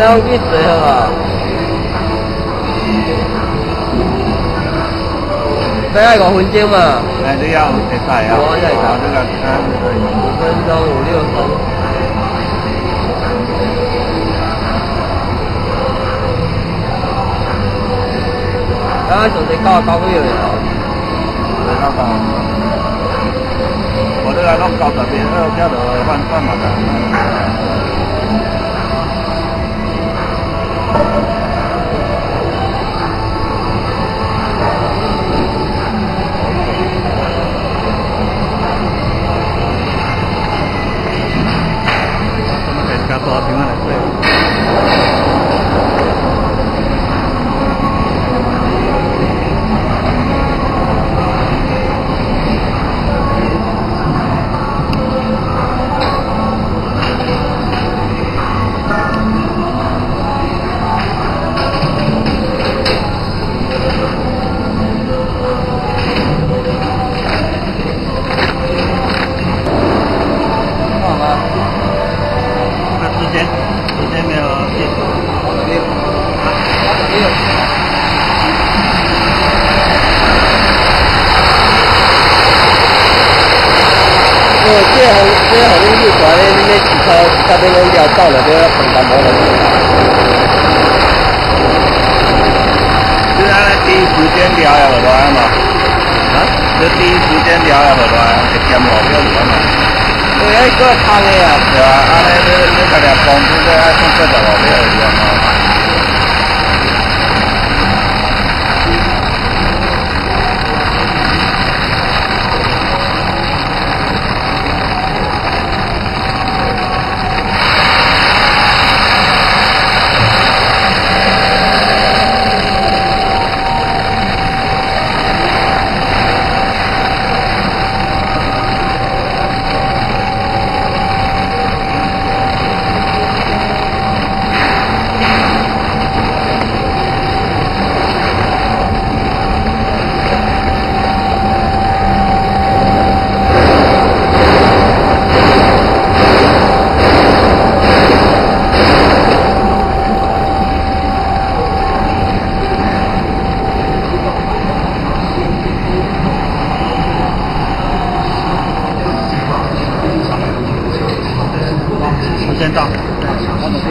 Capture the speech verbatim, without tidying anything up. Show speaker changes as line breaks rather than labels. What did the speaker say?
了去水好啊。大概五分钟嘛。
哎，你要会使啊。
我也
啊，这个啊，
五分钟五六分。刚刚做只高高几样啊？
高高。我这个弄高十边，二叫做换换嘛的。加多少平方来对？时间，时间没有记住，好久没有，好久没有。
哦，这行这行路就大咧，你咧其他甲边拢要到了，都要分担无了。
是安尼第一时间聊也无赖嘛？啊？就第一时间聊也无赖，会减路标准嘛？
对，迄个汤的啊，
对啊，安尼你你家己公司都爱算四十五秒而已嘛。时间到。